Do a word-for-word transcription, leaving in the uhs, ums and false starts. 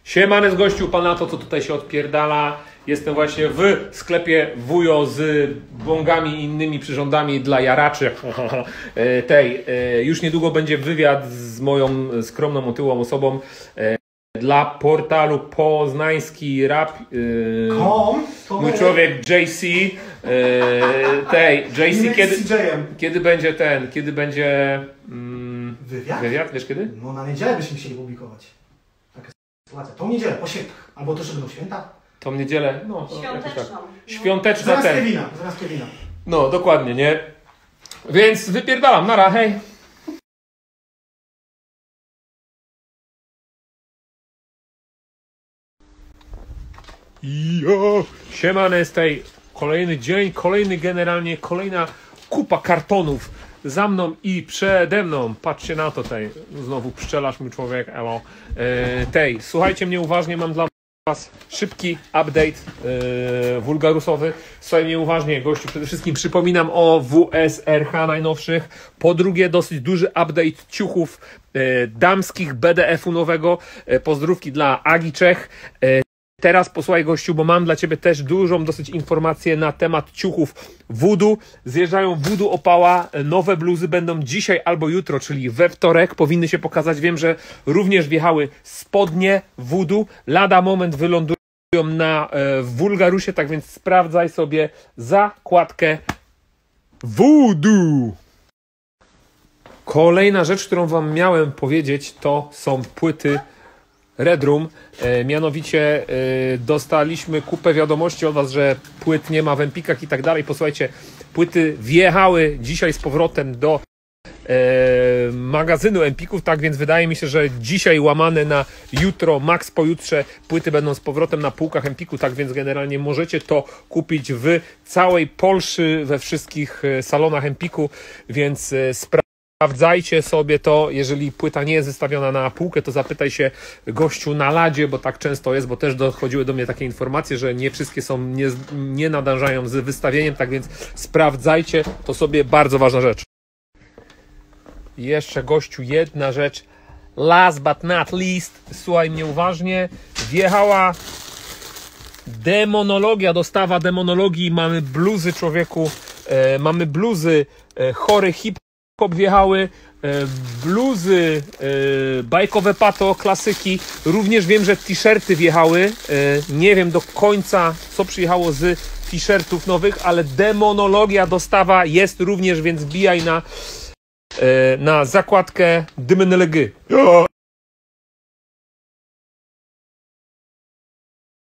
Siemany z gościu, pan na to, co tutaj się odpierdala. Jestem właśnie w sklepie Wujo z bongami i innymi przyrządami dla jaraczy. Tej, już niedługo będzie wywiad z moją skromną, otyłą osobą dla portalu Poznański Rap. Kom? Mój człowiek J C. Tej, J C, kiedy, kiedy będzie ten, kiedy będzie mm, wywiad? wywiad? Wiesz kiedy? No na niedzielę byśmy chcieli publikować. Taka sytuacja. Tą niedzielę, po świętach. Albo też będą święta. Tą niedzielę, no. Świąteczną. Tak. Świąteczna Zaraz ten. Kevina, zaraz Kevina. No, dokładnie, nie? Więc wypierdalam, nara, hej. Jo, siemane z tej, kolejny dzień, kolejny generalnie, kolejna kupa kartonów za mną i przede mną. Patrzcie na to, tej, znowu pszczelarz mój człowiek, elo. E, tej, słuchajcie mnie uważnie, mam dla was szybki update e, wulgarusowy. Słuchaj mnie uważnie, gościu, przede wszystkim przypominam o W S R H najnowszych. Po drugie, dosyć duży update ciuchów e, damskich B D F-u nowego. E, pozdrówki dla Agi Czech. E, Teraz posłuchaj gościu, bo mam dla ciebie też dużą dosyć informację na temat ciuchów Voodoo. Zjeżdżają Voodoo Opała, nowe bluzy będą dzisiaj albo jutro, czyli we wtorek powinny się pokazać. Wiem, że również wjechały spodnie Voodoo. Lada moment wylądują na e, Wulgarusie, tak więc sprawdzaj sobie zakładkę Voodoo. Kolejna rzecz, którą wam miałem powiedzieć, to są płyty Red Room. E, mianowicie e, dostaliśmy kupę wiadomości od was, że płyt nie ma w Empikach i tak dalej. Posłuchajcie, płyty wjechały dzisiaj z powrotem do e, magazynu Empików, tak więc wydaje mi się, że dzisiaj łamane na jutro, max pojutrze płyty będą z powrotem na półkach Empiku, tak więc generalnie możecie to kupić w całej Polsce, we wszystkich salonach Empiku, więc e, sprawdźcie. Sprawdzajcie sobie to, jeżeli płyta nie jest wystawiona na półkę, to zapytaj się gościu na ladzie, bo tak często jest, bo też dochodziły do mnie takie informacje, że nie wszystkie są, nie, nie nadążają z wystawieniem, tak więc sprawdzajcie to sobie, bardzo ważna rzecz. Jeszcze gościu, jedna rzecz, last but not least, słuchaj mnie uważnie, wjechała demonologia, dostawa demonologii, mamy bluzy człowieku, e, mamy bluzy e, chory hip wjechały, bluzy, bajkowe pato, klasyki. Również wiem, że t-shirty wjechały. Nie wiem do końca, co przyjechało z t-shirtów nowych, ale demonologia dostawa jest również, więc wbijaj na, na zakładkę demonologii.